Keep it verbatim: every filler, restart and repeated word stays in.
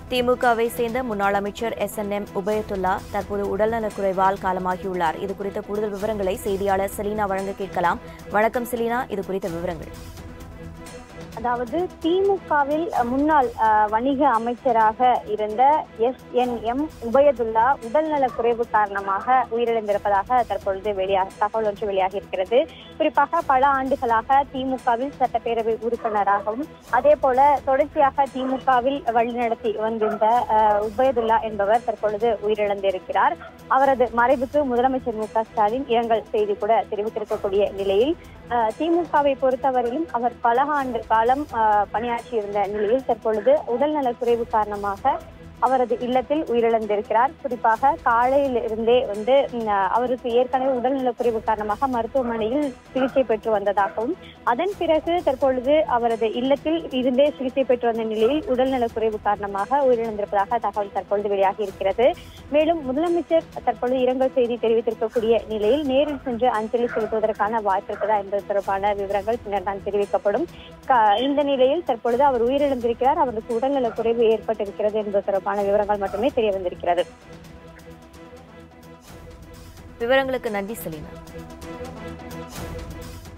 திமுகவை சேர்ந்த முன்னாள் அமைச்சர் எஸ் என் எம் உபயதுல்லா தற்போது உடல்நலக்குறைவால் காலமாகியுள்ளார். இது குறித்த கூடுதல் விவரங்களை செய்தியாளர் செலீனா வழங்க கேட்கலாம். வணக்கம் செலீனா, இது குறித்த விவரங்கள். அதாவது திமுகவில் முன்னாள் வணிக அமைச்சராக இருந்த எஸ் என் எம் உபயதுல்லா உடல்நலக் குறைவு காரணமாக உயிரிழந்திருப்பதாக தற்பொழுது வெளியாக தகவல் ஒன்று வெளியாகி இருக்கிறது. குறிப்பாக பல ஆண்டுகளாக திமுகவில் சட்டப்பேரவை உறுப்பினராகவும் அதே போல தொடர்ச்சியாக திமுகவில் வழிநடத்தி வந்திருந்த உபயதுல்லா என்பவர் தற்பொழுது உயிரிழந்திருக்கிறார். அவரது மறைவுக்கு முதலமைச்சர் மு க ஸ்டாலின் இரங்கல் செய்தி கூட தெரிவித்திருக்கக்கூடிய நிலையில் திமுகவை பொறுத்தவரையிலும் அவர் பல ஆண்டு காலம் பணியாற்றியிருந்த நிலையில் தற்பொழுது உடல்நலக் குறைவு காரணமாக அவரது இல்லத்தில் உயிரிழந்திருக்கிறார். குறிப்பாக காலையில் இருந்தே வந்து அவருக்கு ஏற்கனவே உடல்நலக்குறைவு காரணமாக மருத்துவமனையில் சிகிச்சை பெற்று வந்ததாகவும் அதன் பிறகு தற்பொழுது அவரது இல்லத்தில் இருந்தே சிகிச்சை பெற்று வந்த நிலையில் உடல்நலக்குறைவு காரணமாக உயிரிழந்திருப்பதாக தகவல் தற்பொழுது வெளியாகி இருக்கிறது. மேலும் முதலமைச்சர் தற்பொழுது இரங்கல் செய்தி தெரிவித்திருக்கக்கூடிய நிலையில் நேரில் சென்று அஞ்சலி செலுத்துவதற்கான வாய்ப்பு இருக்கிறதா என்பது தொடர்பான விவரங்கள் பின்னர் தான் தெரிவிக்கப்படும். இந்த நிலையில் தற்பொழுது அவர் உயிரிழந்திருக்கிறார், அவருக்கு உடல்நலக்குறைவு ஏற்பட்டிருக்கிறது என்பது தொடர்பான விவரங்கள் மட்டுமே தெரிய வந்திருக்கிறது. விவரங்களுக்கு நன்றி செலீனா.